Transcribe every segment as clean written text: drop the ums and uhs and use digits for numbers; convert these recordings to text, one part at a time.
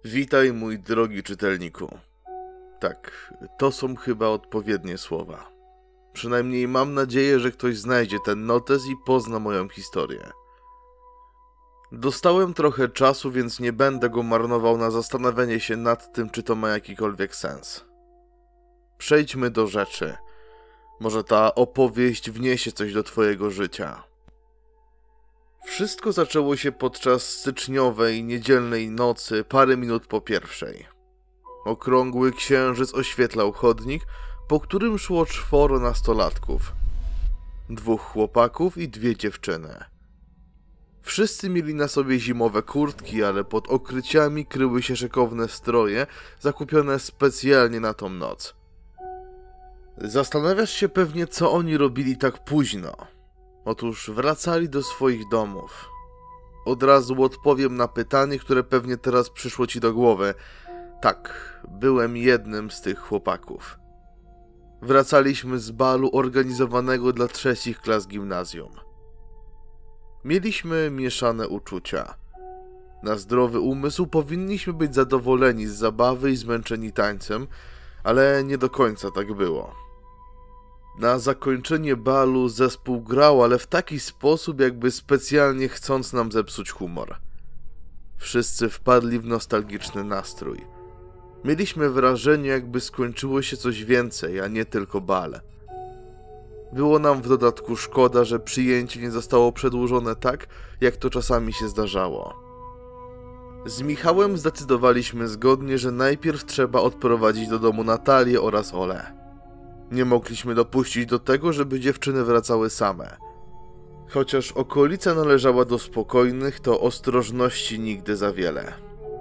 Witaj, mój drogi czytelniku. Tak, to są chyba odpowiednie słowa. Przynajmniej mam nadzieję, że ktoś znajdzie ten notes i pozna moją historię. Dostałem trochę czasu, więc nie będę go marnował na zastanawianie się nad tym, czy to ma jakikolwiek sens. Przejdźmy do rzeczy. Może ta opowieść wniesie coś do twojego życia. Wszystko zaczęło się podczas styczniowej, niedzielnej nocy, parę minut po pierwszej. Okrągły księżyc oświetlał chodnik, po którym szło 4 nastolatków. 2 chłopaków i 2 dziewczyny. Wszyscy mieli na sobie zimowe kurtki, ale pod okryciami kryły się szykowne stroje, zakupione specjalnie na tą noc. Zastanawiasz się pewnie, co oni robili tak późno. Otóż wracali do swoich domów. Od razu odpowiem na pytanie, które pewnie teraz przyszło ci do głowy. Tak, byłem jednym z tych chłopaków. Wracaliśmy z balu organizowanego dla 3. klas gimnazjum. Mieliśmy mieszane uczucia. Na zdrowy umysł powinniśmy być zadowoleni z zabawy i zmęczeni tańcem, ale nie do końca tak było. Na zakończenie balu zespół grał, ale w taki sposób, jakby specjalnie chcąc nam zepsuć humor. Wszyscy wpadli w nostalgiczny nastrój. Mieliśmy wrażenie, jakby skończyło się coś więcej, a nie tylko bal. Było nam w dodatku szkoda, że przyjęcie nie zostało przedłużone tak, jak to czasami się zdarzało. Z Michałem zdecydowaliśmy zgodnie, że najpierw trzeba odprowadzić do domu Natalię oraz Olę. Nie mogliśmy dopuścić do tego, żeby dziewczyny wracały same. Chociaż okolica należała do spokojnych, to ostrożności nigdy za wiele.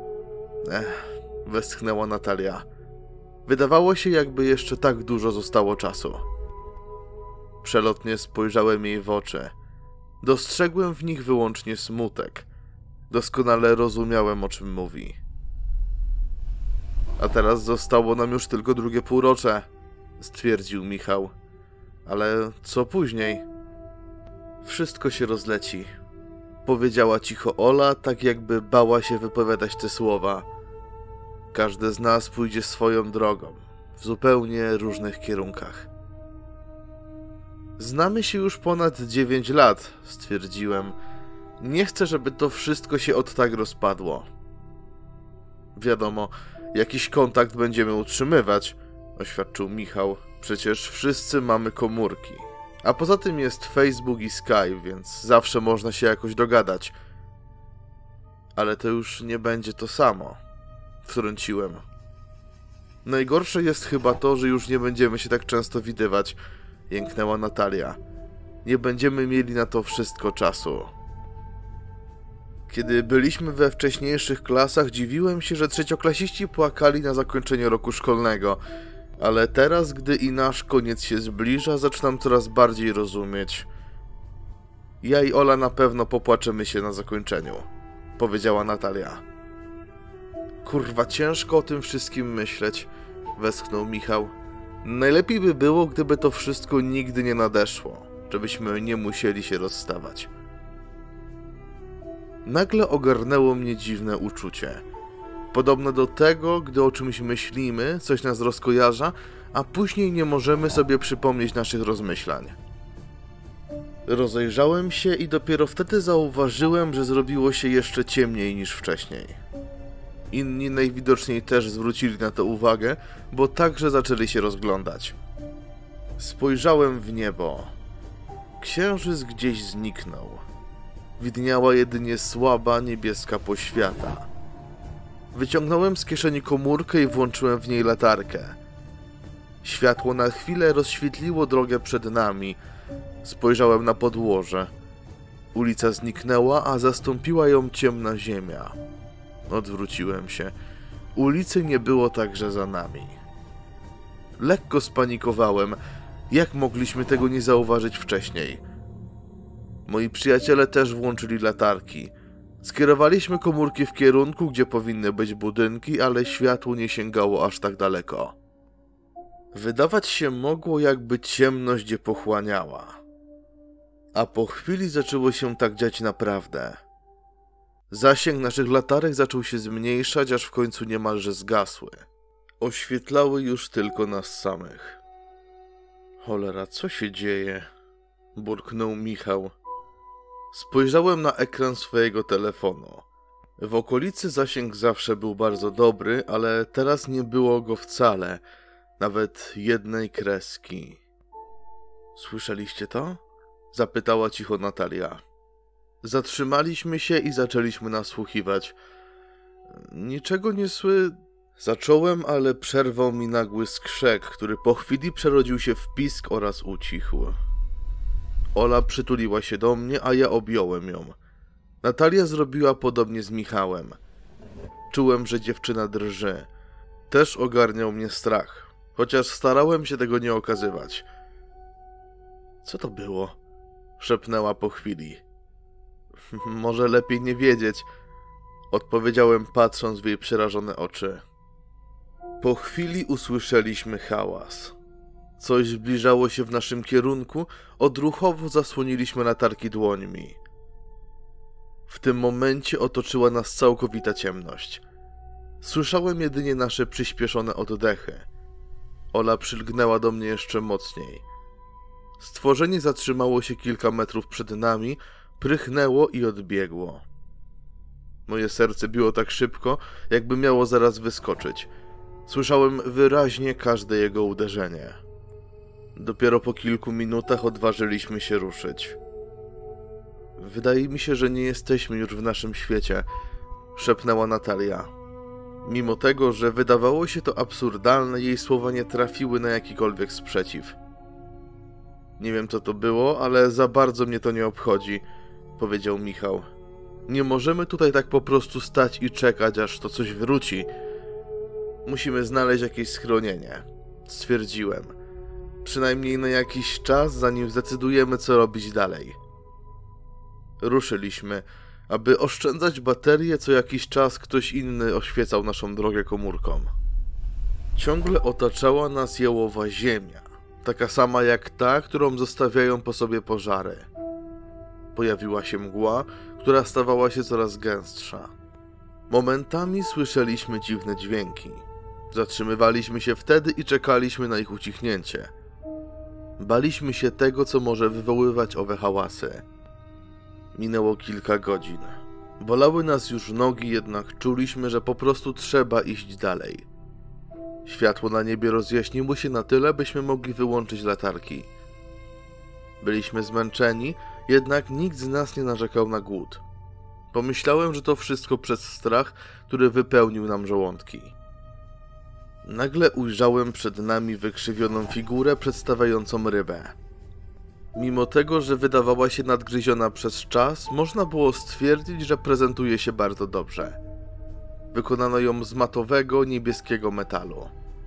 Westchnęła Natalia. Wydawało się, jakby jeszcze tak dużo zostało czasu. Przelotnie spojrzałem jej w oczy. Dostrzegłem w nich wyłącznie smutek. Doskonale rozumiałem, o czym mówi. A teraz zostało nam już tylko drugie półrocze, stwierdził Michał. Ale co później? Wszystko się rozleci, powiedziała cicho Ola, tak jakby bała się wypowiadać te słowa. Każdy z nas pójdzie swoją drogą, w zupełnie różnych kierunkach. Znamy się już ponad 9 lat, stwierdziłem. Nie chcę, żeby to wszystko się od tak rozpadło. Wiadomo, jakiś kontakt będziemy utrzymywać, oświadczył Michał. Przecież wszyscy mamy komórki. A poza tym jest Facebook i Skype, więc zawsze można się jakoś dogadać. Ale to już nie będzie to samo, wtrąciłem. Najgorsze jest chyba to, że już nie będziemy się tak często widywać, jęknęła Natalia. Nie będziemy mieli na to wszystko czasu. Kiedy byliśmy we wcześniejszych klasach, dziwiłem się, że trzecioklasiści płakali na zakończenie roku szkolnego, ale teraz, gdy i nasz koniec się zbliża, zaczynam coraz bardziej rozumieć. Ja i Ola na pewno popłaczemy się na zakończeniu, powiedziała Natalia. Kurwa, ciężko o tym wszystkim myśleć, westchnął Michał. Najlepiej by było, gdyby to wszystko nigdy nie nadeszło, żebyśmy nie musieli się rozstawać. Nagle ogarnęło mnie dziwne uczucie. Podobne do tego, gdy o czymś myślimy, coś nas rozkojarza, a później nie możemy sobie przypomnieć naszych rozmyślań. Rozejrzałem się i dopiero wtedy zauważyłem, że zrobiło się jeszcze ciemniej niż wcześniej. Inni najwidoczniej też zwrócili na to uwagę, bo także zaczęli się rozglądać. Spojrzałem w niebo. Księżyc gdzieś zniknął. Widniała jedynie słaba niebieska poświata. Wyciągnąłem z kieszeni komórkę i włączyłem w niej latarkę. Światło na chwilę rozświetliło drogę przed nami. Spojrzałem na podłoże. Ulica zniknęła, a zastąpiła ją ciemna ziemia. Odwróciłem się. Ulicy nie było także za nami. Lekko spanikowałem. Jak mogliśmy tego nie zauważyć wcześniej? Moi przyjaciele też włączyli latarki. Skierowaliśmy komórki w kierunku, gdzie powinny być budynki, ale światło nie sięgało aż tak daleko. Wydawać się mogło, jakby ciemność je pochłaniała. A po chwili zaczęło się tak dziać naprawdę. Zasięg naszych latarek zaczął się zmniejszać, aż w końcu niemalże zgasły. Oświetlały już tylko nas samych. Cholera, co się dzieje? Burknął Michał. Spojrzałem na ekran swojego telefonu. W okolicy zasięg zawsze był bardzo dobry, ale teraz nie było go wcale, nawet jednej kreski. Słyszeliście to? Zapytała cicho Natalia. Zatrzymaliśmy się i zaczęliśmy nasłuchiwać. Niczego nie Zacząłem, ale przerwał mi nagły skrzek, który po chwili przerodził się w pisk oraz ucichł. Ola przytuliła się do mnie, a ja objąłem ją. Natalia zrobiła podobnie z Michałem. Czułem, że dziewczyna drży. Też ogarniał mnie strach, chociaż starałem się tego nie okazywać. Co to było? Szepnęła po chwili. Może lepiej nie wiedzieć, odpowiedziałem, patrząc w jej przerażone oczy. Po chwili usłyszeliśmy hałas. Coś zbliżało się w naszym kierunku, odruchowo zasłoniliśmy latarki dłońmi. W tym momencie otoczyła nas całkowita ciemność. Słyszałem jedynie nasze przyspieszone oddechy. Ola przylgnęła do mnie jeszcze mocniej. Stworzenie zatrzymało się kilka metrów przed nami, prychnęło i odbiegło. Moje serce biło tak szybko, jakby miało zaraz wyskoczyć. Słyszałem wyraźnie każde jego uderzenie. Dopiero po kilku minutach odważyliśmy się ruszyć. Wydaje mi się, że nie jesteśmy już w naszym świecie, szepnęła Natalia. Mimo tego, że wydawało się to absurdalne, jej słowa nie trafiły na jakikolwiek sprzeciw. Nie wiem, co to było, ale za bardzo mnie to nie obchodzi, powiedział Michał. Nie możemy tutaj tak po prostu stać i czekać, aż to coś wróci. Musimy znaleźć jakieś schronienie, stwierdziłem. Przynajmniej na jakiś czas, zanim zdecydujemy, co robić dalej. Ruszyliśmy. Aby oszczędzać baterie, co jakiś czas ktoś inny oświecał naszą drogę komórką. Ciągle otaczała nas jałowa ziemia, taka sama jak ta, którą zostawiają po sobie pożary. Pojawiła się mgła, która stawała się coraz gęstsza. Momentami słyszeliśmy dziwne dźwięki. Zatrzymywaliśmy się wtedy i czekaliśmy na ich ucichnięcie. Baliśmy się tego, co może wywoływać owe hałasy. Minęło kilka godzin. Bolały nas już nogi, jednak czuliśmy, że po prostu trzeba iść dalej. Światło na niebie rozjaśniło się na tyle, byśmy mogli wyłączyć latarki. Byliśmy zmęczeni, jednak nikt z nas nie narzekał na głód. Pomyślałem, że to wszystko przez strach, który wypełnił nam żołądki. Nagle ujrzałem przed nami wykrzywioną figurę przedstawiającą rybę. Mimo tego, że wydawała się nadgryziona przez czas, można było stwierdzić, że prezentuje się bardzo dobrze. Wykonano ją z matowego, niebieskiego metalu.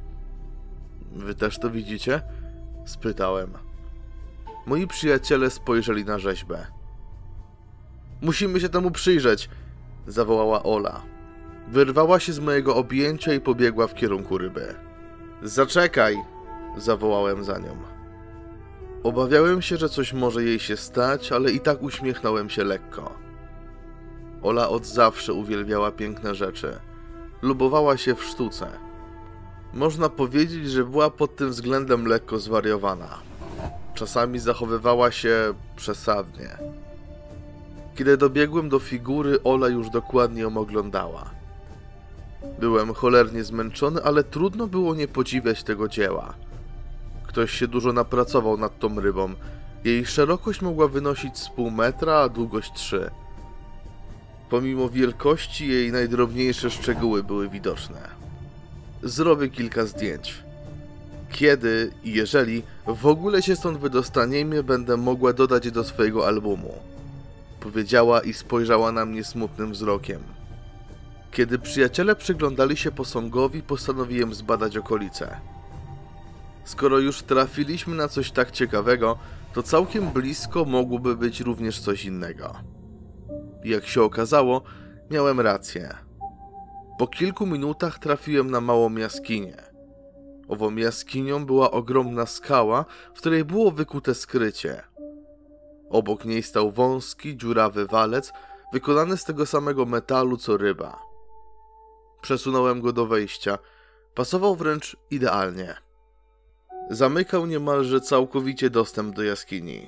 Wy też to widzicie? Spytałem. Moi przyjaciele spojrzeli na rzeźbę. Musimy się temu przyjrzeć, zawołała Ola. Wyrwała się z mojego objęcia i pobiegła w kierunku ryby. Zaczekaj, zawołałem za nią. Obawiałem się, że coś może jej się stać, ale i tak uśmiechnąłem się lekko. Ola od zawsze uwielbiała piękne rzeczy. Lubowała się w sztuce. Można powiedzieć, że była pod tym względem lekko zwariowana. Czasami zachowywała się przesadnie. Kiedy dobiegłem do figury, Ola już dokładnie ją oglądała. Byłem cholernie zmęczony, ale trudno było nie podziwiać tego dzieła. Ktoś się dużo napracował nad tą rybą. Jej szerokość mogła wynosić z pół metra, a długość 3. Pomimo wielkości, jej najdrobniejsze szczegóły były widoczne. Zrobię kilka zdjęć. Kiedy i jeżeli w ogóle się stąd wydostaniemy, będę mogła dodać je do swojego albumu. Powiedziała i spojrzała na mnie smutnym wzrokiem. Kiedy przyjaciele przyglądali się posągowi, postanowiłem zbadać okolice. Skoro już trafiliśmy na coś tak ciekawego, to całkiem blisko mogłoby być również coś innego. Jak się okazało, miałem rację. Po kilku minutach trafiłem na małą jaskinię. Ową jaskinią była ogromna skała, w której było wykute skrycie. Obok niej stał wąski, dziurawy walec, wykonany z tego samego metalu co ryba. Przesunąłem go do wejścia. Pasował wręcz idealnie. Zamykał niemalże całkowicie dostęp do jaskini.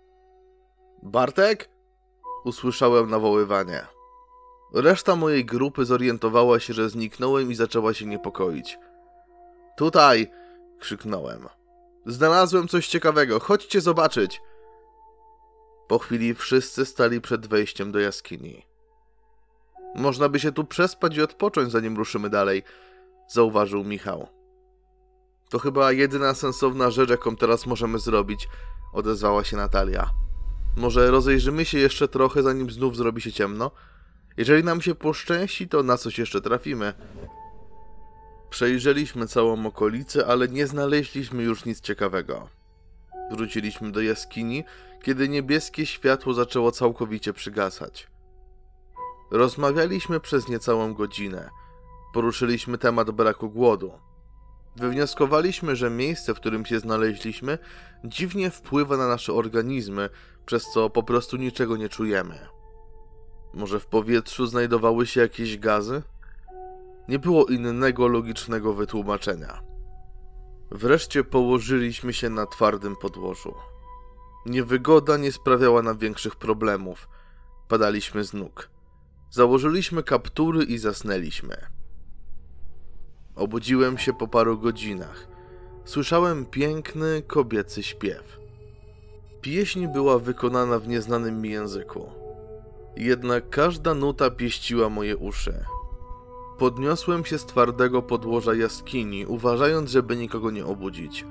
Bartek? Usłyszałem nawoływanie. Reszta mojej grupy zorientowała się, że zniknąłem i zaczęła się niepokoić. Tutaj! Krzyknąłem. Znalazłem coś ciekawego, chodźcie zobaczyć! Po chwili wszyscy stali przed wejściem do jaskini. Można by się tu przespać i odpocząć, zanim ruszymy dalej, zauważył Michał. To chyba jedyna sensowna rzecz, jaką teraz możemy zrobić, odezwała się Natalia. Może rozejrzymy się jeszcze trochę, zanim znów zrobi się ciemno? Jeżeli nam się poszczęści, to na coś jeszcze trafimy. Przejrzeliśmy całą okolicę, ale nie znaleźliśmy już nic ciekawego. Wróciliśmy do jaskini, kiedy niebieskie światło zaczęło całkowicie przygasać. Rozmawialiśmy przez niecałą godzinę. Poruszyliśmy temat braku głodu. Wywnioskowaliśmy, że miejsce, w którym się znaleźliśmy, dziwnie wpływa na nasze organizmy, przez co po prostu niczego nie czujemy. Może w powietrzu znajdowały się jakieś gazy? Nie było innego logicznego wytłumaczenia. Wreszcie położyliśmy się na twardym podłożu. Niewygoda nie sprawiała nam większych problemów. Padaliśmy z nóg. Założyliśmy kaptury i zasnęliśmy. Obudziłem się po paru godzinach. Słyszałem piękny, kobiecy śpiew. Pieśń była wykonana w nieznanym mi języku. Jednak każda nuta pieściła moje uszy. Podniosłem się z twardego podłoża jaskini, uważając, żeby nikogo nie obudzić.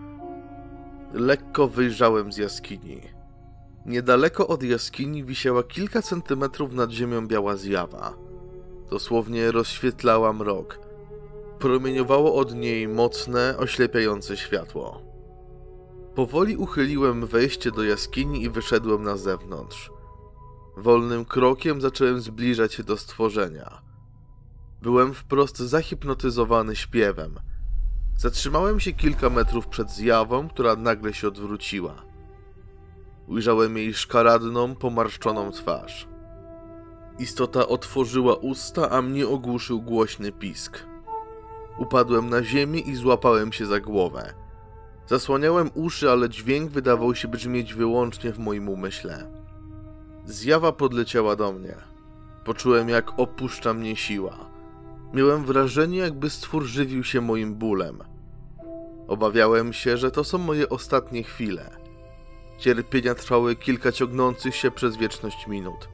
Lekko wyjrzałem z jaskini. Niedaleko od jaskini wisiała kilka centymetrów nad ziemią biała zjawa. Dosłownie rozświetlała mrok. Promieniowało od niej mocne, oślepiające światło. Powoli uchyliłem wejście do jaskini i wyszedłem na zewnątrz. Wolnym krokiem zacząłem zbliżać się do stworzenia. Byłem wprost zahipnotyzowany śpiewem. Zatrzymałem się kilka metrów przed zjawą, która nagle się odwróciła. Ujrzałem jej szkaradną, pomarszczoną twarz. Istota otworzyła usta, a mnie ogłuszył głośny pisk. Upadłem na ziemię i złapałem się za głowę. Zasłaniałem uszy, ale dźwięk wydawał się brzmieć wyłącznie w moim umyśle. Zjawa podleciała do mnie. Poczułem, jak opuszcza mnie siła. Miałem wrażenie, jakby stwór żywił się moim bólem. Obawiałem się, że to są moje ostatnie chwile. Cierpienia trwały kilka ciągnących się przez wieczność minut.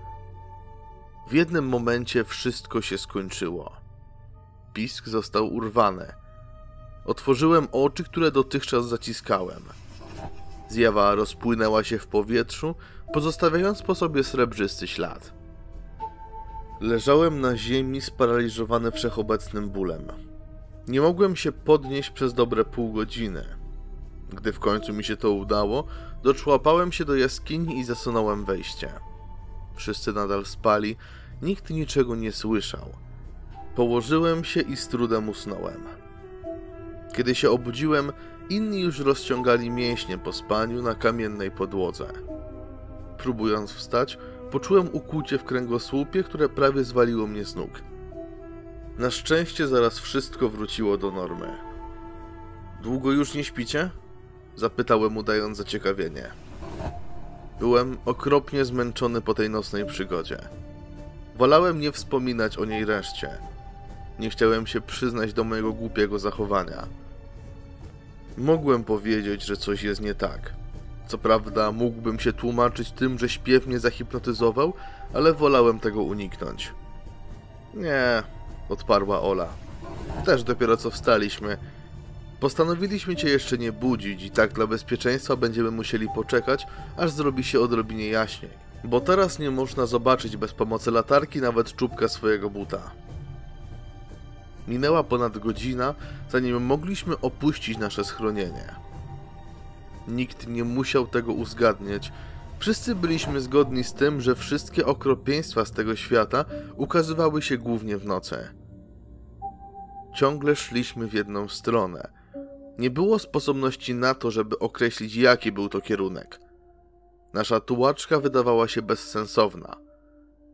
W jednym momencie wszystko się skończyło. Pisk został urwany. Otworzyłem oczy, które dotychczas zaciskałem. Zjawa rozpłynęła się w powietrzu, pozostawiając po sobie srebrzysty ślad. Leżałem na ziemi sparaliżowany wszechobecnym bólem. Nie mogłem się podnieść przez dobre pół godziny. Gdy w końcu mi się to udało, doczłapałem się do jaskini i zasunąłem wejście. Wszyscy nadal spali, nikt niczego nie słyszał. Położyłem się i z trudem usnąłem. Kiedy się obudziłem, inni już rozciągali mięśnie po spaniu na kamiennej podłodze. Próbując wstać, poczułem ukłucie w kręgosłupie, które prawie zwaliło mnie z nóg. Na szczęście zaraz wszystko wróciło do normy. Długo już nie śpicie? Zapytałem, udając zaciekawienie. Byłem okropnie zmęczony po tej nocnej przygodzie. Wolałem nie wspominać o niej reszcie. Nie chciałem się przyznać do mojego głupiego zachowania. Mogłem powiedzieć, że coś jest nie tak. Co prawda mógłbym się tłumaczyć tym, że śpiew mnie zahipnotyzował, ale wolałem tego uniknąć. Nie, odparła Ola. Też dopiero co wstaliśmy. Postanowiliśmy cię jeszcze nie budzić i tak dla bezpieczeństwa będziemy musieli poczekać, aż zrobi się odrobinie jaśniej. Bo teraz nie można zobaczyć bez pomocy latarki nawet czubka swojego buta. Minęła ponad godzina, zanim mogliśmy opuścić nasze schronienie. Nikt nie musiał tego uzgadniać. Wszyscy byliśmy zgodni z tym, że wszystkie okropieństwa z tego świata ukazywały się głównie w nocy. Ciągle szliśmy w jedną stronę. Nie było sposobności na to, żeby określić, jaki był to kierunek. Nasza tułaczka wydawała się bezsensowna.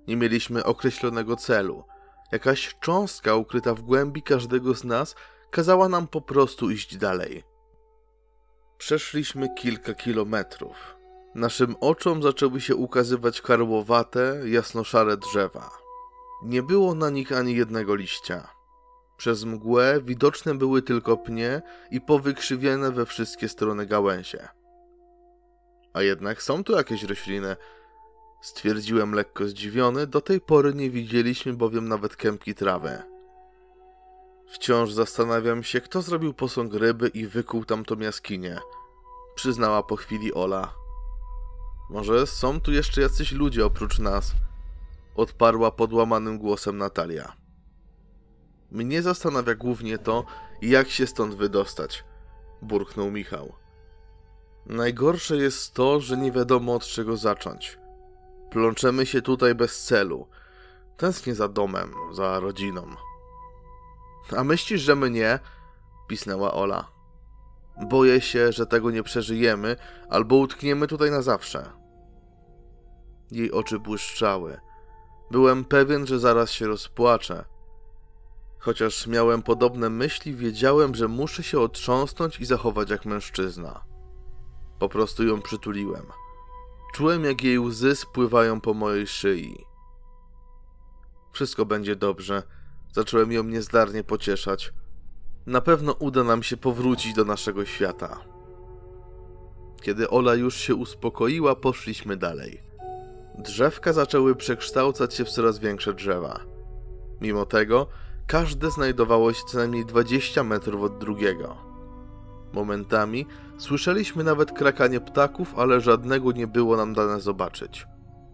Nie mieliśmy określonego celu. Jakaś cząstka ukryta w głębi każdego z nas kazała nam po prostu iść dalej. Przeszliśmy kilka kilometrów. Naszym oczom zaczęły się ukazywać karłowate, jasnoszare drzewa. Nie było na nich ani jednego liścia. Przez mgłę widoczne były tylko pnie i powykrzywione we wszystkie strony gałęzie. A jednak są tu jakieś rośliny, stwierdziłem lekko zdziwiony, do tej pory nie widzieliśmy bowiem nawet kępki trawy. Wciąż zastanawiam się, kto zrobił posąg ryby i wykuł tamtą jaskinię, przyznała po chwili Ola. Może są tu jeszcze jacyś ludzie oprócz nas, odparła podłamanym głosem Natalia. Mnie zastanawia głównie to, jak się stąd wydostać, burknął Michał. Najgorsze jest to, że nie wiadomo od czego zacząć. Plączemy się tutaj bez celu. Tęsknię za domem, za rodziną. A myślisz, że my nie? Pisnęła Ola. Boję się, że tego nie przeżyjemy, albo utkniemy tutaj na zawsze. Jej oczy błyszczały. Byłem pewien, że zaraz się rozpłaczę. Chociaż miałem podobne myśli, wiedziałem, że muszę się otrząsnąć i zachować jak mężczyzna. Po prostu ją przytuliłem. Czułem, jak jej łzy spływają po mojej szyi. Wszystko będzie dobrze. Zacząłem ją niezdarnie pocieszać. Na pewno uda nam się powrócić do naszego świata. Kiedy Ola już się uspokoiła, poszliśmy dalej. Drzewka zaczęły przekształcać się w coraz większe drzewa. Mimo tego, każde znajdowało się co najmniej 20 metrów od drugiego. Momentami słyszeliśmy nawet krakanie ptaków, ale żadnego nie było nam dane zobaczyć.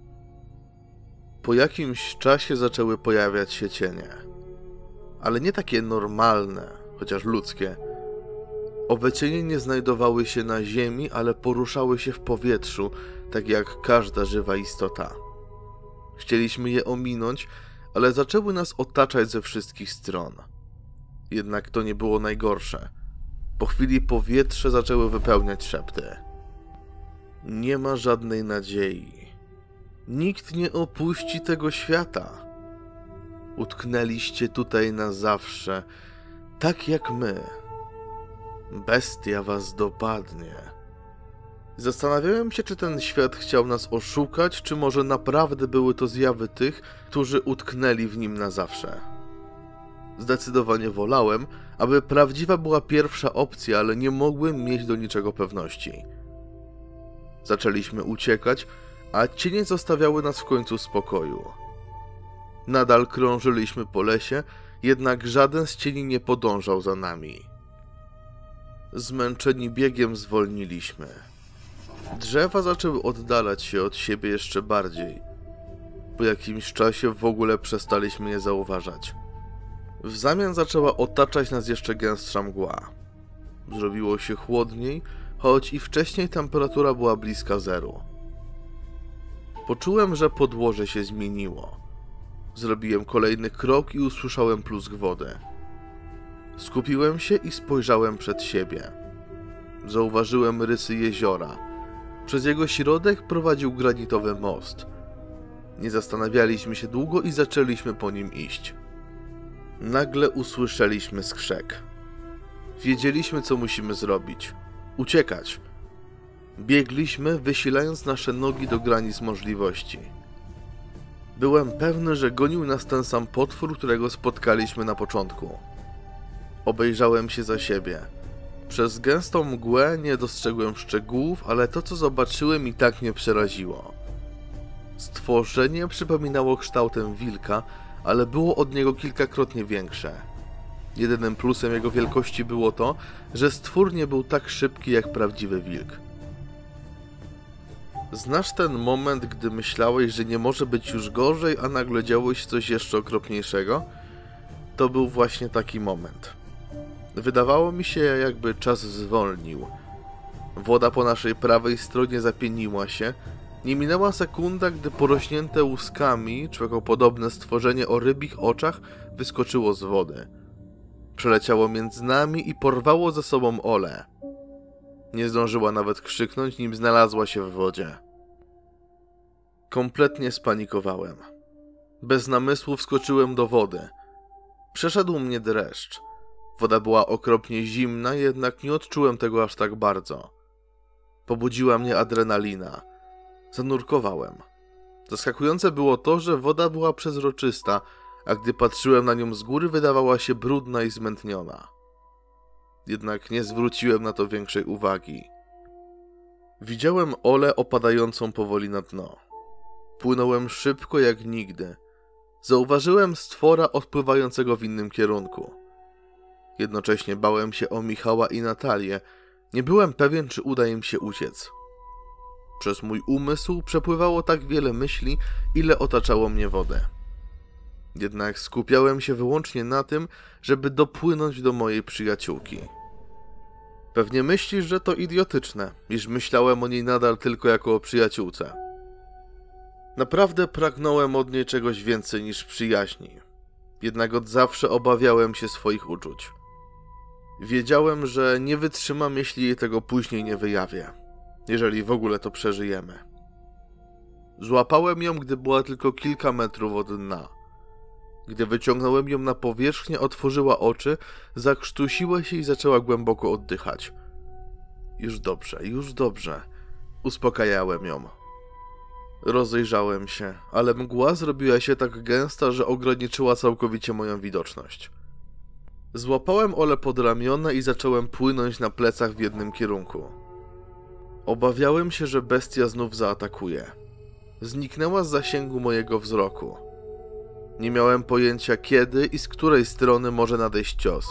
Po jakimś czasie zaczęły pojawiać się cienie. Ale nie takie normalne, chociaż ludzkie. Owe cienie nie znajdowały się na ziemi, ale poruszały się w powietrzu, tak jak każda żywa istota. Chcieliśmy je ominąć, ale zaczęły nas otaczać ze wszystkich stron. Jednak to nie było najgorsze. Po chwili powietrze zaczęły wypełniać szepty. Nie ma żadnej nadziei. Nikt nie opuści tego świata. Utknęliście tutaj na zawsze, tak jak my. Bestia was dopadnie. Zastanawiałem się, czy ten świat chciał nas oszukać, czy może naprawdę były to zjawy tych, którzy utknęli w nim na zawsze. Zdecydowanie wolałem, aby prawdziwa była pierwsza opcja, ale nie mogłem mieć do niczego pewności. Zaczęliśmy uciekać, a cienie zostawiały nas w końcu w spokoju. Nadal krążyliśmy po lesie, jednak żaden z cieni nie podążał za nami. Zmęczeni biegiem zwolniliśmy. Drzewa zaczęły oddalać się od siebie jeszcze bardziej. Po jakimś czasie w ogóle przestaliśmy je zauważać. W zamian zaczęła otaczać nas jeszcze gęstsza mgła. Zrobiło się chłodniej, choć i wcześniej temperatura była bliska zeru. Poczułem, że podłoże się zmieniło. Zrobiłem kolejny krok i usłyszałem plusk wody. Skupiłem się i spojrzałem przed siebie. Zauważyłem rysy jeziora. Przez jego środek prowadził granitowy most. Nie zastanawialiśmy się długo i zaczęliśmy po nim iść. Nagle usłyszeliśmy skrzek. Wiedzieliśmy, co musimy zrobić. Uciekać. Biegliśmy, wysilając nasze nogi do granic możliwości. Byłem pewny, że gonił nas ten sam potwór, którego spotkaliśmy na początku. Obejrzałem się za siebie. Przez gęstą mgłę nie dostrzegłem szczegółów, ale to, co zobaczyłem, i tak mnie przeraziło. Stworzenie przypominało kształtem wilka, ale było od niego kilkakrotnie większe. Jedynym plusem jego wielkości było to, że stwór nie był tak szybki jak prawdziwy wilk. Znasz ten moment, gdy myślałeś, że nie może być już gorzej, a nagle działo się coś jeszcze okropniejszego? To był właśnie taki moment. Wydawało mi się, jakby czas zwolnił. Woda po naszej prawej stronie zapieniła się. Nie minęła sekunda, gdy porośnięte łuskami, człowiekopodobne stworzenie o rybich oczach wyskoczyło z wody. Przeleciało między nami i porwało ze sobą Olę. Nie zdążyła nawet krzyknąć, nim znalazła się w wodzie. Kompletnie spanikowałem. Bez namysłu wskoczyłem do wody. Przeszedł mnie dreszcz. Woda była okropnie zimna, jednak nie odczułem tego aż tak bardzo. Pobudziła mnie adrenalina. Zanurkowałem. Zaskakujące było to, że woda była przezroczysta, a gdy patrzyłem na nią z góry, wydawała się brudna i zmętniona. Jednak nie zwróciłem na to większej uwagi. Widziałem Olę opadającą powoli na dno. Płynąłem szybko jak nigdy. Zauważyłem stwora odpływającego w innym kierunku. Jednocześnie bałem się o Michała i Natalię. Nie byłem pewien, czy uda im się uciec. Przez mój umysł przepływało tak wiele myśli, ile otaczało mnie wodę. Jednak skupiałem się wyłącznie na tym, żeby dopłynąć do mojej przyjaciółki. Pewnie myślisz, że to idiotyczne, iż myślałem o niej nadal tylko jako o przyjaciółce. Naprawdę pragnąłem od niej czegoś więcej niż przyjaźni. Jednak od zawsze obawiałem się swoich uczuć. Wiedziałem, że nie wytrzymam, jeśli jej tego później nie wyjawię. Jeżeli w ogóle to przeżyjemy. Złapałem ją, gdy była tylko kilka metrów od dna. Gdy wyciągnąłem ją na powierzchnię, otworzyła oczy, zakrztusiła się i zaczęła głęboko oddychać. Już dobrze. Uspokajałem ją. Rozejrzałem się, ale mgła zrobiła się tak gęsta, że ograniczyła całkowicie moją widoczność. Złapałem Olę pod ramiona i zacząłem płynąć na plecach w jednym kierunku. Obawiałem się, że bestia znów zaatakuje. Zniknęła z zasięgu mojego wzroku. Nie miałem pojęcia kiedy i z której strony może nadejść cios.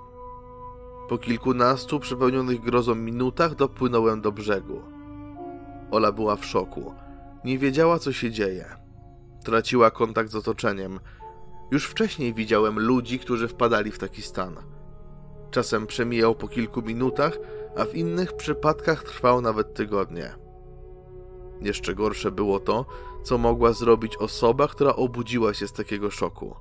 Po kilkunastu przepełnionych grozą minutach dopłynąłem do brzegu. Ola była w szoku. Nie wiedziała, co się dzieje. Traciła kontakt z otoczeniem. Już wcześniej widziałem ludzi, którzy wpadali w taki stan. Czasem przemijał po kilku minutach, a w innych przypadkach trwał nawet tygodnie. Jeszcze gorsze było to, co mogła zrobić osoba, która obudziła się z takiego szoku.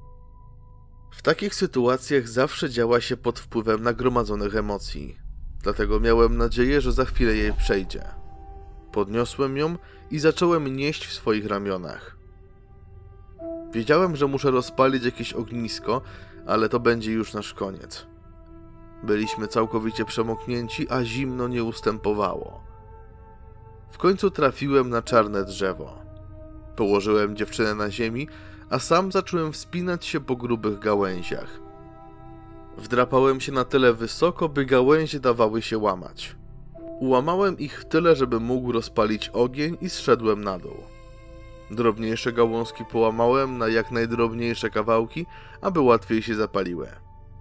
W takich sytuacjach zawsze działa się pod wpływem nagromadzonych emocji. Dlatego miałem nadzieję, że za chwilę jej przejdzie. Podniosłem ją i zacząłem nieść w swoich ramionach. Wiedziałem, że muszę rozpalić jakieś ognisko, ale to będzie już nasz koniec. Byliśmy całkowicie przemoknięci, a zimno nie ustępowało. W końcu trafiłem na czarne drzewo. Położyłem dziewczynę na ziemi, a sam zacząłem wspinać się po grubych gałęziach. Wdrapałem się na tyle wysoko, by gałęzie dawały się łamać. Ułamałem ich tyle, żeby mógł rozpalić ogień i zszedłem na dół. Drobniejsze gałązki połamałem na jak najdrobniejsze kawałki, aby łatwiej się zapaliły.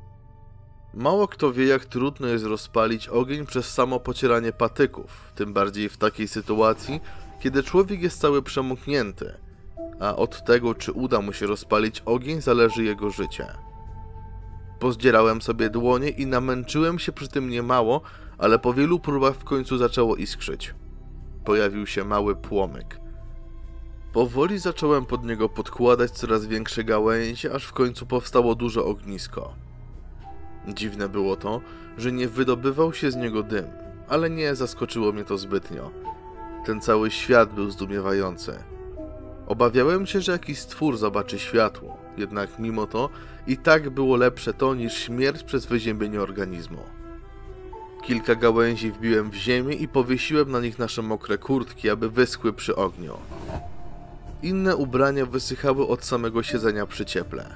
Mało kto wie, jak trudno jest rozpalić ogień przez samo pocieranie patyków, tym bardziej w takiej sytuacji, kiedy człowiek jest cały przemoknięty, a od tego, czy uda mu się rozpalić ogień, zależy jego życie. Pozdzierałem sobie dłonie i namęczyłem się przy tym niemało, ale po wielu próbach w końcu zaczęło iskrzyć. Pojawił się mały płomyk. Powoli zacząłem pod niego podkładać coraz większe gałęzie, aż w końcu powstało duże ognisko. Dziwne było to, że nie wydobywał się z niego dym, ale nie zaskoczyło mnie to zbytnio. Ten cały świat był zdumiewający. Obawiałem się, że jakiś stwór zobaczy światło, jednak mimo to i tak było lepsze to niż śmierć przez wyziębienie organizmu. Kilka gałęzi wbiłem w ziemię i powiesiłem na nich nasze mokre kurtki, aby wyschły przy ogniu. Inne ubrania wysychały od samego siedzenia przy cieple.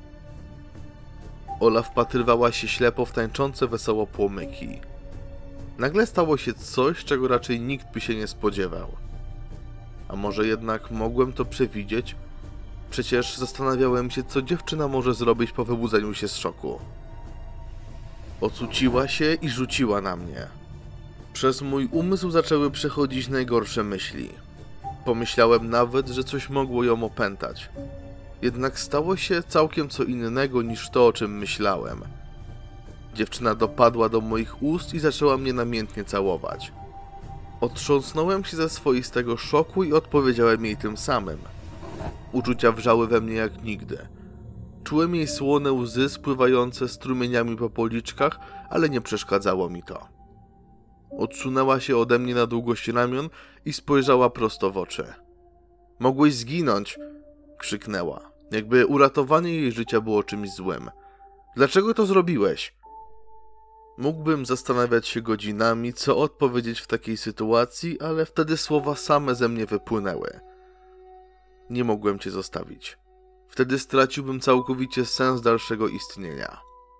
Ola wpatrywała się ślepo w tańczące wesoło płomyki. Nagle stało się coś, czego raczej nikt by się nie spodziewał. A może jednak mogłem to przewidzieć? Przecież zastanawiałem się, co dziewczyna może zrobić po wybudzeniu się z szoku. Ocuciła się i rzuciła na mnie. Przez mój umysł zaczęły przechodzić najgorsze myśli. Pomyślałem nawet, że coś mogło ją opętać. Jednak stało się całkiem co innego niż to, o czym myślałem. Dziewczyna dopadła do moich ust i zaczęła mnie namiętnie całować. Otrząsnąłem się ze swoistego szoku i odpowiedziałem jej tym samym. Uczucia wrzały we mnie jak nigdy. Czułem jej słone łzy spływające strumieniami po policzkach, ale nie przeszkadzało mi to. Odsunęła się ode mnie na długość ramion i spojrzała prosto w oczy. Mogłeś zginąć! Krzyknęła, jakby uratowanie jej życia było czymś złym. Dlaczego to zrobiłeś? Mógłbym zastanawiać się godzinami, co odpowiedzieć w takiej sytuacji, ale wtedy słowa same ze mnie wypłynęły. Nie mogłem cię zostawić. Wtedy straciłbym całkowicie sens dalszego istnienia.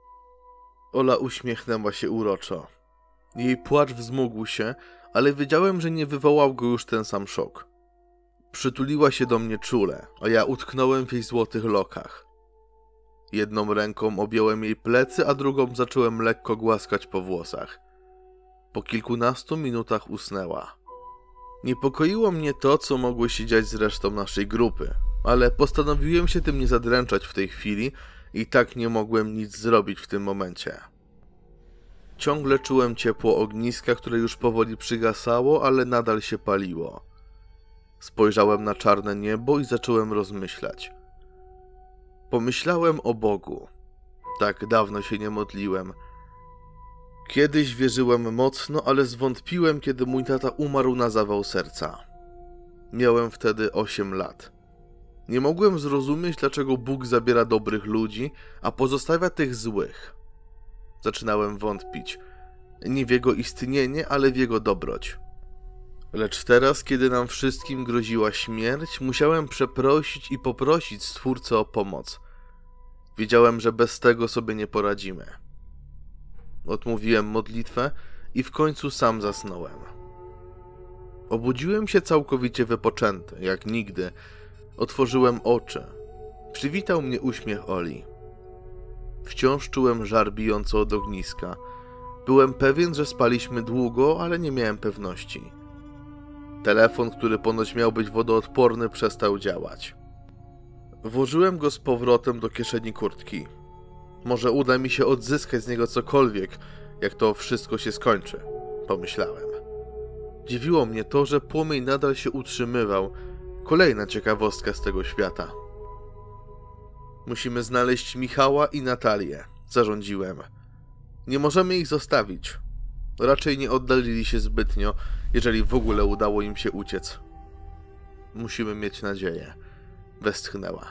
Ola uśmiechnęła się uroczo. Jej płacz wzmógł się, ale wiedziałem, że nie wywołał go już ten sam szok. Przytuliła się do mnie czule, a ja utknąłem w jej złotych lokach. Jedną ręką objąłem jej plecy, a drugą zacząłem lekko głaskać po włosach. Po kilkunastu minutach usnęła. Niepokoiło mnie to, co mogło się dziać z resztą naszej grupy, ale postanowiłem się tym nie zadręczać w tej chwili i tak nie mogłem nic zrobić w tym momencie. Ciągle czułem ciepło ogniska, które już powoli przygasało, ale nadal się paliło. Spojrzałem na czarne niebo i zacząłem rozmyślać. Pomyślałem o Bogu. Tak dawno się nie modliłem. Kiedyś wierzyłem mocno, ale zwątpiłem, kiedy mój tata umarł na zawał serca. Miałem wtedy 8 lat. Nie mogłem zrozumieć, dlaczego Bóg zabiera dobrych ludzi, a pozostawia tych złych. Zaczynałem wątpić. Nie w Jego istnienie, ale w Jego dobroć. Lecz teraz, kiedy nam wszystkim groziła śmierć, musiałem przeprosić i poprosić Stwórcę o pomoc. Wiedziałem, że bez tego sobie nie poradzimy. Odmówiłem modlitwę i w końcu sam zasnąłem. Obudziłem się całkowicie wypoczęty, jak nigdy. Otworzyłem oczy. Przywitał mnie uśmiech Oli. Wciąż czułem żar bijący od ogniska. Byłem pewien, że spaliśmy długo, ale nie miałem pewności. Telefon, który ponoć miał być wodoodporny, przestał działać. Włożyłem go z powrotem do kieszeni kurtki. Może uda mi się odzyskać z niego cokolwiek, jak to wszystko się skończy, pomyślałem. Dziwiło mnie to, że płomień nadal się utrzymywał. Kolejna ciekawostka z tego świata. Musimy znaleźć Michała i Natalię, zarządziłem. Nie możemy ich zostawić. Raczej nie oddalili się zbytnio, jeżeli w ogóle udało im się uciec. Musimy mieć nadzieję, westchnęła.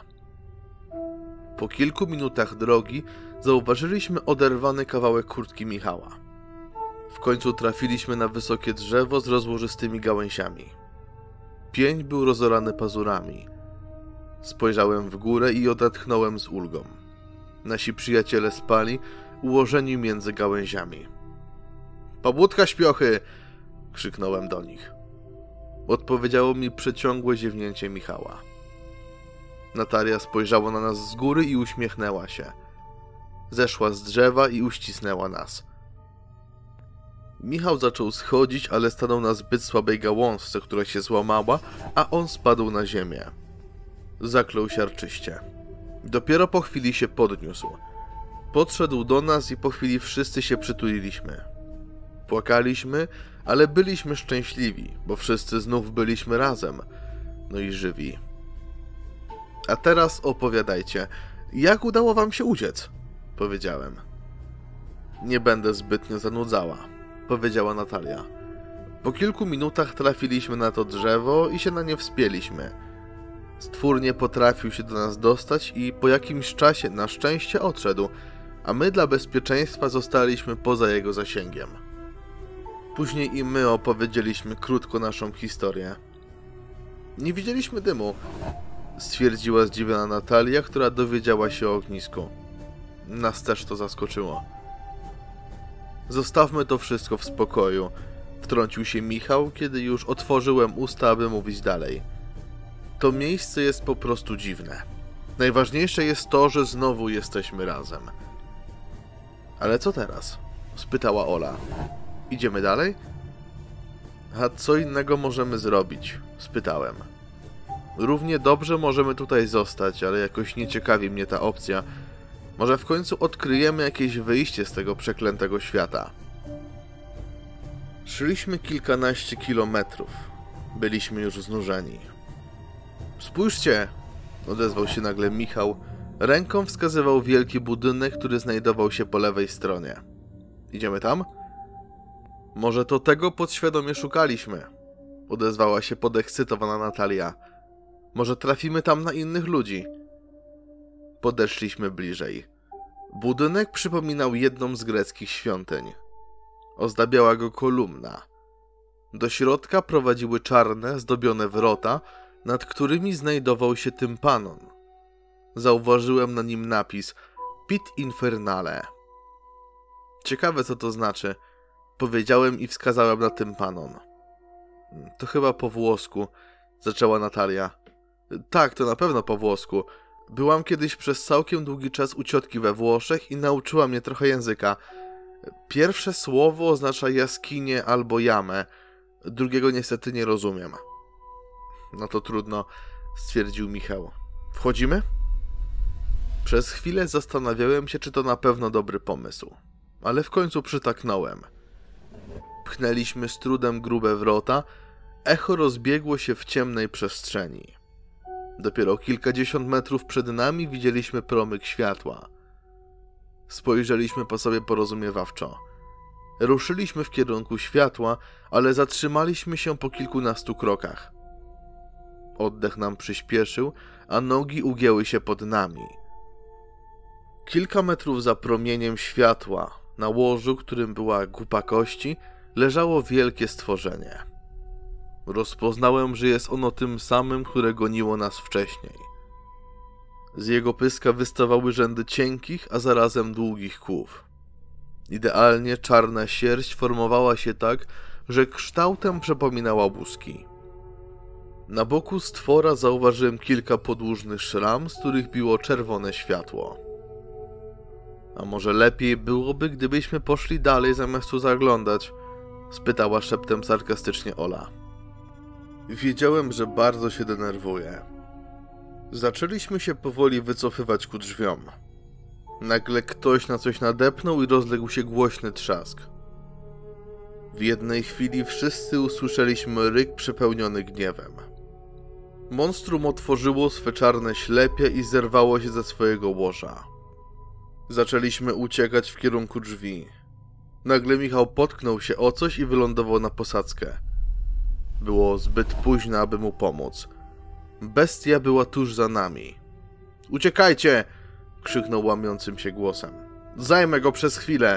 Po kilku minutach drogi zauważyliśmy oderwany kawałek kurtki Michała. W końcu trafiliśmy na wysokie drzewo z rozłożystymi gałęziami. Pień był rozorany pazurami. Spojrzałem w górę i odetchnąłem z ulgą. Nasi przyjaciele spali, ułożeni między gałęziami. Pobudka, śpiochy! Krzyknąłem do nich. Odpowiedziało mi przeciągłe ziewnięcie Michała. Natalia spojrzała na nas z góry i uśmiechnęła się. Zeszła z drzewa i uścisnęła nas. Michał zaczął schodzić, ale stanął na zbyt słabej gałązce, która się złamała, a on spadł na ziemię. Zaklął siarczyście. Dopiero po chwili się podniósł. Podszedł do nas i po chwili wszyscy się przytuliliśmy. Płakaliśmy, ale byliśmy szczęśliwi, bo wszyscy znów byliśmy razem, no i żywi. A teraz opowiadajcie, jak udało wam się uciec? Powiedziałem. Nie będę zbytnio zanudzała, powiedziała Natalia. Po kilku minutach trafiliśmy na to drzewo i się na nie wspięliśmy. Stwór nie potrafił się do nas dostać i po jakimś czasie na szczęście odszedł, a my dla bezpieczeństwa zostaliśmy poza jego zasięgiem. Później i my opowiedzieliśmy krótko naszą historię. Nie widzieliśmy dymu, stwierdziła zdziwiona Natalia, która dowiedziała się o ognisku. Nas też to zaskoczyło. Zostawmy to wszystko w spokoju, wtrącił się Michał, kiedy już otworzyłem usta, aby mówić dalej. To miejsce jest po prostu dziwne. Najważniejsze jest to, że znowu jesteśmy razem. Ale co teraz? Spytała Ola. Idziemy dalej? A co innego możemy zrobić? Spytałem. Równie dobrze możemy tutaj zostać, ale jakoś nie ciekawi mnie ta opcja. Może w końcu odkryjemy jakieś wyjście z tego przeklętego świata. Szliśmy kilkanaście kilometrów. Byliśmy już znużeni. Spójrzcie! Odezwał się nagle Michał. Ręką wskazywał wielki budynek, który znajdował się po lewej stronie. Idziemy tam? Może to tego podświadomie szukaliśmy? Odezwała się podekscytowana Natalia. Może trafimy tam na innych ludzi. Podeszliśmy bliżej. Budynek przypominał jedną z greckich świątyń. Ozdabiała go kolumna. Do środka prowadziły czarne, zdobione wrota, nad którymi znajdował się tympanon. Zauważyłem na nim napis Pit Infernale. Ciekawe, co to znaczy. Powiedziałem i wskazałem na tympanon. To chyba po włosku, zaczęła Natalia. Tak, to na pewno po włosku. Byłam kiedyś przez całkiem długi czas u ciotki we Włoszech i nauczyła mnie trochę języka. Pierwsze słowo oznacza jaskinię albo jamę. Drugiego niestety nie rozumiem. No to trudno, stwierdził Michał. Wchodzimy? Przez chwilę zastanawiałem się, czy to na pewno dobry pomysł. Ale w końcu przytaknąłem. Pchnęliśmy z trudem grube wrota. Echo rozbiegło się w ciemnej przestrzeni. Dopiero kilkadziesiąt metrów przed nami widzieliśmy promyk światła. Spojrzeliśmy po sobie porozumiewawczo. Ruszyliśmy w kierunku światła, ale zatrzymaliśmy się po kilkunastu krokach. Oddech nam przyspieszył, a nogi ugięły się pod nami. Kilka metrów za promieniem światła, na łożu, którym była kupa kości, leżało wielkie stworzenie. Rozpoznałem, że jest ono tym samym, które goniło nas wcześniej. Z jego pyska wystawały rzędy cienkich, a zarazem długich kłów. Idealnie czarna sierść formowała się tak, że kształtem przypominała łuski. Na boku stwora zauważyłem kilka podłużnych szram, z których biło czerwone światło. A może lepiej byłoby, gdybyśmy poszli dalej zamiast tu zaglądać? Spytała szeptem sarkastycznie Ola. Wiedziałem, że bardzo się denerwuje. Zaczęliśmy się powoli wycofywać ku drzwiom. Nagle ktoś na coś nadepnął i rozległ się głośny trzask. W jednej chwili wszyscy usłyszeliśmy ryk przepełniony gniewem. Monstrum otworzyło swe czarne ślepie i zerwało się ze swojego łoża. Zaczęliśmy uciekać w kierunku drzwi. Nagle Michał potknął się o coś i wylądował na posadzkę. Było zbyt późno, aby mu pomóc. Bestia była tuż za nami. Uciekajcie! Krzyknął łamiącym się głosem. Zajmę go przez chwilę.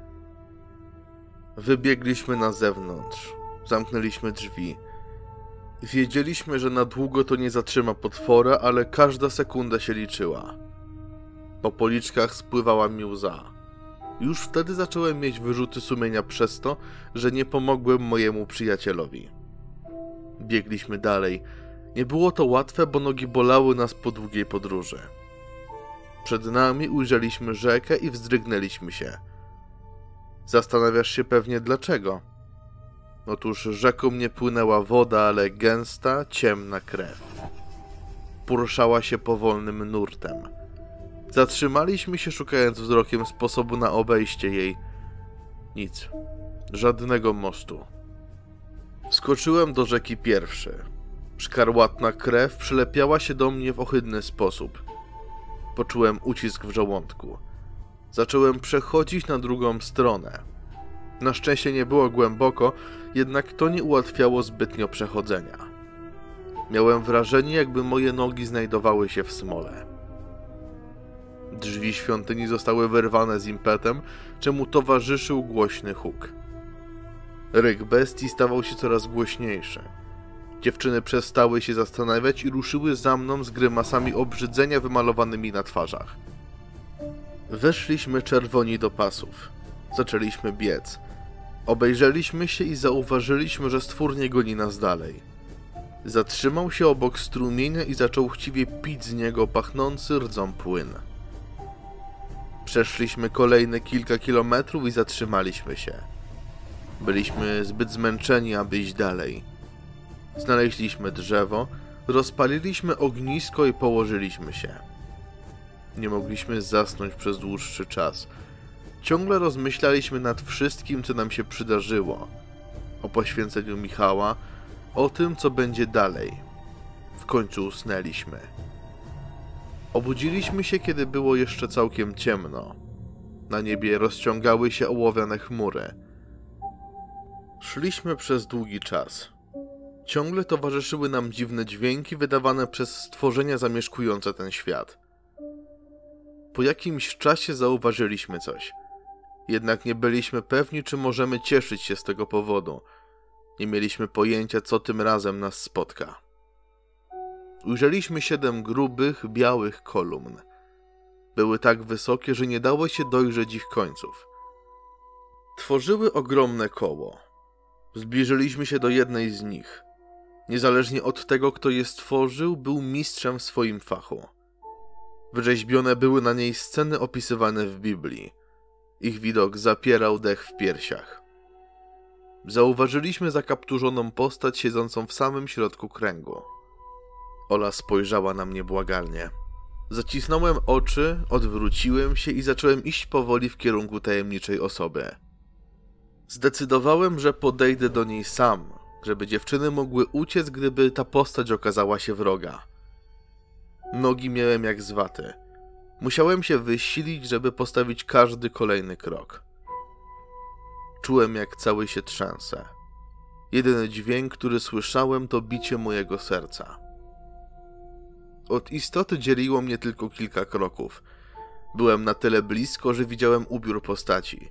Wybiegliśmy na zewnątrz. Zamknęliśmy drzwi. Wiedzieliśmy, że na długo to nie zatrzyma potwora, ale każda sekunda się liczyła. Po policzkach spływała mi łza. Już wtedy zacząłem mieć wyrzuty sumienia przez to, że nie pomogłem mojemu przyjacielowi. Biegliśmy dalej. Nie było to łatwe, bo nogi bolały nas po długiej podróży. Przed nami ujrzeliśmy rzekę i wzdrygnęliśmy się. Zastanawiasz się pewnie dlaczego? Otóż rzeką nie płynęła woda, ale gęsta, ciemna krew. Poruszała się powolnym nurtem. Zatrzymaliśmy się, szukając wzrokiem sposobu na obejście jej. Nic. Żadnego mostu. Wskoczyłem do rzeki pierwszy. Szkarłatna krew przylepiała się do mnie w ohydny sposób. Poczułem ucisk w żołądku. Zacząłem przechodzić na drugą stronę. Na szczęście nie było głęboko, jednak to nie ułatwiało zbytnio przechodzenia. Miałem wrażenie, jakby moje nogi znajdowały się w smole. Drzwi świątyni zostały wyrwane z impetem, czemu towarzyszył głośny huk. Ryk bestii stawał się coraz głośniejszy. Dziewczyny przestały się zastanawiać i ruszyły za mną z grymasami obrzydzenia wymalowanymi na twarzach. Weszliśmy czerwoni do pasów. Zaczęliśmy biec. Obejrzeliśmy się i zauważyliśmy, że stwór nie goni nas dalej. Zatrzymał się obok strumienia i zaczął chciwie pić z niego pachnący rdzą płyn. Przeszliśmy kolejne kilka kilometrów i zatrzymaliśmy się. Byliśmy zbyt zmęczeni, aby iść dalej. Znaleźliśmy drzewo, rozpaliliśmy ognisko i położyliśmy się. Nie mogliśmy zasnąć przez dłuższy czas. Ciągle rozmyślaliśmy nad wszystkim, co nam się przydarzyło. O poświęceniu Michała, o tym, co będzie dalej. W końcu usnęliśmy. Obudziliśmy się, kiedy było jeszcze całkiem ciemno. Na niebie rozciągały się ołowiane chmury. Szliśmy przez długi czas. Ciągle towarzyszyły nam dziwne dźwięki wydawane przez stworzenia zamieszkujące ten świat. Po jakimś czasie zauważyliśmy coś. Jednak nie byliśmy pewni, czy możemy cieszyć się z tego powodu. Nie mieliśmy pojęcia, co tym razem nas spotka. Ujrzeliśmy 7 grubych, białych kolumn. Były tak wysokie, że nie dało się dojrzeć ich końców. Tworzyły ogromne koło. Zbliżyliśmy się do jednej z nich. Niezależnie od tego, kto je stworzył, był mistrzem w swoim fachu. Wyrzeźbione były na niej sceny opisywane w Biblii. Ich widok zapierał dech w piersiach. Zauważyliśmy zakapturzoną postać siedzącą w samym środku kręgu. Ola spojrzała na mnie błagalnie. Zacisnąłem oczy, odwróciłem się i zacząłem iść powoli w kierunku tajemniczej osoby. Zdecydowałem, że podejdę do niej sam, żeby dziewczyny mogły uciec, gdyby ta postać okazała się wroga. Nogi miałem jak z waty. Musiałem się wysilić, żeby postawić każdy kolejny krok. Czułem, jak cały się trzęsę. Jedyny dźwięk, który słyszałem, to bicie mojego serca. Od istoty dzieliło mnie tylko kilka kroków. Byłem na tyle blisko, że widziałem ubiór postaci.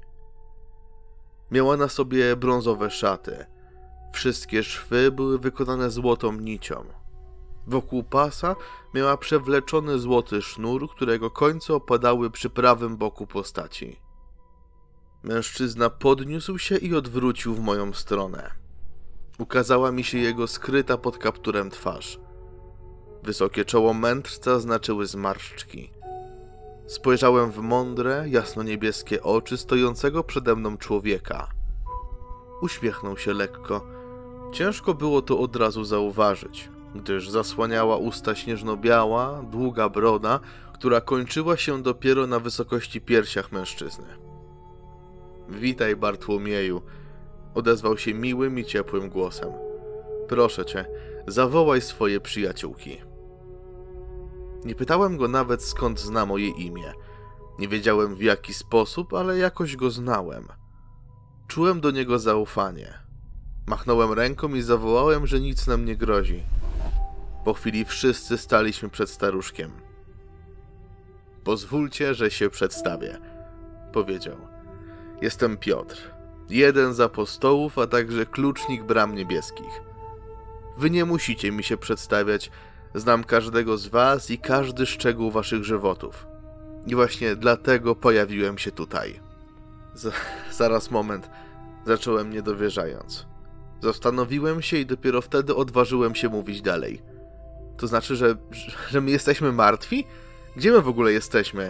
Miała na sobie brązowe szaty. Wszystkie szwy były wykonane złotą nicią. Wokół pasa miała przewleczony złoty sznur, którego końce opadały przy prawym boku postaci. Mężczyzna podniósł się i odwrócił w moją stronę. Ukazała mi się jego skryta pod kapturem twarz. Wysokie czoło mędrca znaczyły zmarszczki. Spojrzałem w mądre, jasno-niebieskie oczy stojącego przede mną człowieka. Uśmiechnął się lekko. Ciężko było to od razu zauważyć, gdyż zasłaniała usta śnieżno-biała, długa broda, która kończyła się dopiero na wysokości piersiach mężczyzny. Witaj, Bartłomieju, odezwał się miłym i ciepłym głosem. Proszę cię, zawołaj swoje przyjaciółki. Nie pytałem go nawet, skąd zna moje imię. Nie wiedziałem w jaki sposób, ale jakoś go znałem. Czułem do niego zaufanie. Machnąłem ręką i zawołałem, że nic nam nie grozi. Po chwili wszyscy staliśmy przed staruszkiem. Pozwólcie, że się przedstawię, powiedział. Jestem Piotr, jeden z apostołów, a także klucznik bram niebieskich. Wy nie musicie mi się przedstawiać, znam każdego z was i każdy szczegół waszych żywotów. I właśnie dlatego pojawiłem się tutaj. Zaraz moment, zacząłem niedowierzając. Zastanowiłem się i dopiero wtedy odważyłem się mówić dalej. To znaczy, że my jesteśmy martwi? Gdzie my w ogóle jesteśmy?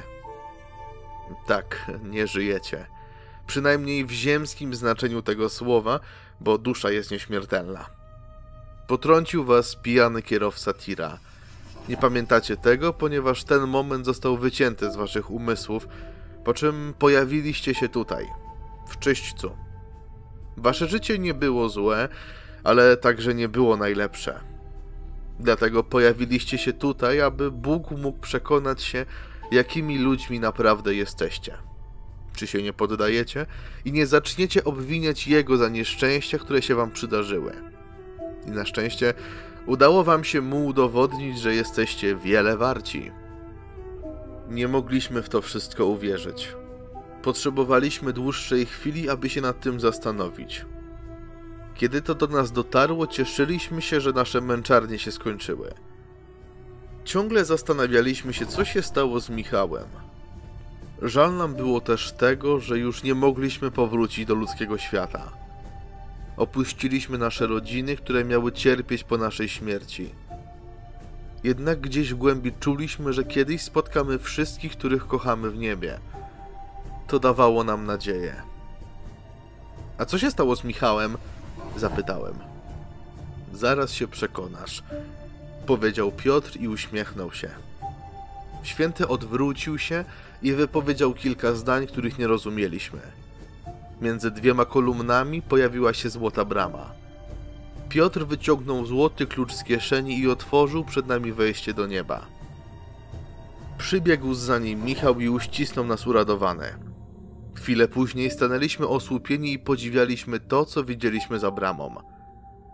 Tak, nie żyjecie. Przynajmniej w ziemskim znaczeniu tego słowa, bo dusza jest nieśmiertelna. Potrącił was pijany kierowca tira. Nie pamiętacie tego, ponieważ ten moment został wycięty z waszych umysłów, po czym pojawiliście się tutaj, w Czyśćcu. Wasze życie nie było złe, ale także nie było najlepsze. Dlatego pojawiliście się tutaj, aby Bóg mógł przekonać się, jakimi ludźmi naprawdę jesteście. Czy się nie poddajecie i nie zaczniecie obwiniać Jego za nieszczęścia, które się wam przydarzyły. I na szczęście udało wam się mu udowodnić, że jesteście wiele warci. Nie mogliśmy w to wszystko uwierzyć. Potrzebowaliśmy dłuższej chwili, aby się nad tym zastanowić. Kiedy to do nas dotarło, cieszyliśmy się, że nasze męczarnie się skończyły. Ciągle zastanawialiśmy się, co się stało z Michałem. Żal nam było też tego, że już nie mogliśmy powrócić do ludzkiego świata. Opuściliśmy nasze rodziny, które miały cierpieć po naszej śmierci. Jednak gdzieś w głębi czuliśmy, że kiedyś spotkamy wszystkich, których kochamy w niebie. To dawało nam nadzieję. A co się stało z Michałem? Zapytałem. Zaraz się przekonasz, powiedział Piotr i uśmiechnął się. Święty odwrócił się i wypowiedział kilka zdań, których nie rozumieliśmy. Między 2 kolumnami pojawiła się złota brama. Piotr wyciągnął złoty klucz z kieszeni i otworzył przed nami wejście do nieba. Przybiegł za nim Michał i uścisnął nas uradowany. Chwilę później stanęliśmy osłupieni i podziwialiśmy to, co widzieliśmy za bramą.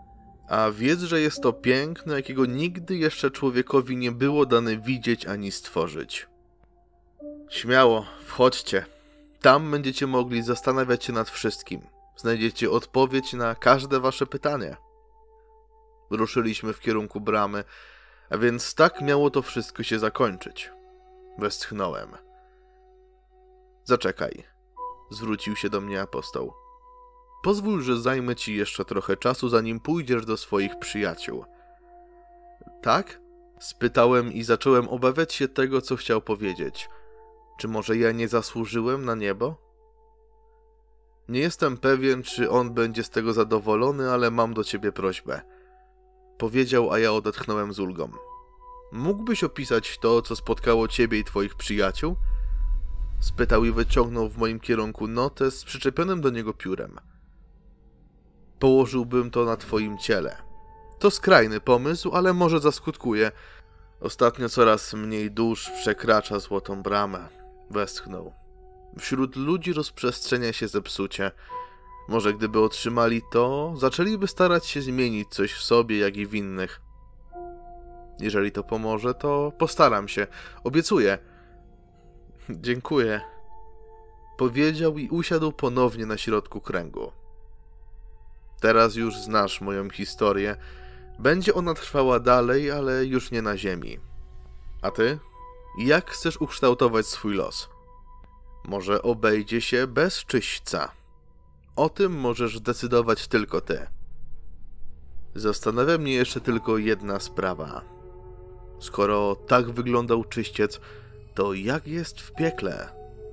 A wiedz, że jest to piękno, jakiego nigdy jeszcze człowiekowi nie było dane widzieć ani stworzyć. Śmiało, wchodźcie. Tam będziecie mogli zastanawiać się nad wszystkim. Znajdziecie odpowiedź na każde wasze pytanie. Ruszyliśmy w kierunku bramy, a więc tak miało to wszystko się zakończyć. Westchnąłem. Zaczekaj. Zwrócił się do mnie apostoł. Pozwól, że zajmę ci jeszcze trochę czasu, zanim pójdziesz do swoich przyjaciół. Tak? Spytałem i zacząłem obawiać się tego, co chciał powiedzieć. Czy może ja nie zasłużyłem na niebo? Nie jestem pewien, czy on będzie z tego zadowolony, ale mam do ciebie prośbę. Powiedział, a ja odetchnąłem z ulgą. Mógłbyś opisać to, co spotkało ciebie i twoich przyjaciół? Spytał i wyciągnął w moim kierunku notę z przyczepionym do niego piórem. Położyłbym to na twoim ciele. To skrajny pomysł, ale może zaskutkuje. Ostatnio coraz mniej dusz przekracza złotą bramę. Westchnął. Wśród ludzi rozprzestrzenia się zepsucie. Może gdyby otrzymali to, zaczęliby starać się zmienić coś w sobie, jak i w innych. Jeżeli to pomoże, to postaram się. Obiecuję. Dziękuję. Powiedział i usiadł ponownie na środku kręgu. Teraz już znasz moją historię. Będzie ona trwała dalej, ale już nie na ziemi. A ty? Jak chcesz ukształtować swój los? Może obejdzie się bez czyśćca. O tym możesz decydować tylko ty. Zastanawia mnie jeszcze tylko jedna sprawa. Skoro tak wyglądał czyściec, to jak jest w piekle?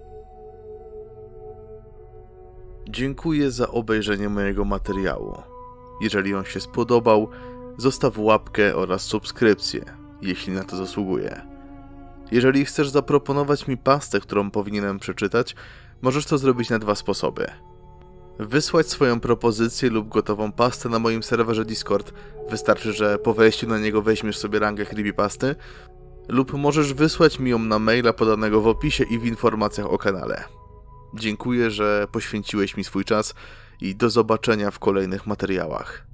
Dziękuję za obejrzenie mojego materiału. Jeżeli on się spodobał, zostaw łapkę oraz subskrypcję, jeśli na to zasługuje. Jeżeli chcesz zaproponować mi pastę, którą powinienem przeczytać, możesz to zrobić na dwa sposoby. Wysłać swoją propozycję lub gotową pastę na moim serwerze Discord. Wystarczy, że po wejściu na niego weźmiesz sobie rangę creepypasty, lub możesz wysłać mi ją na maila podanego w opisie i w informacjach o kanale. Dziękuję, że poświęciłeś mi swój czas i do zobaczenia w kolejnych materiałach.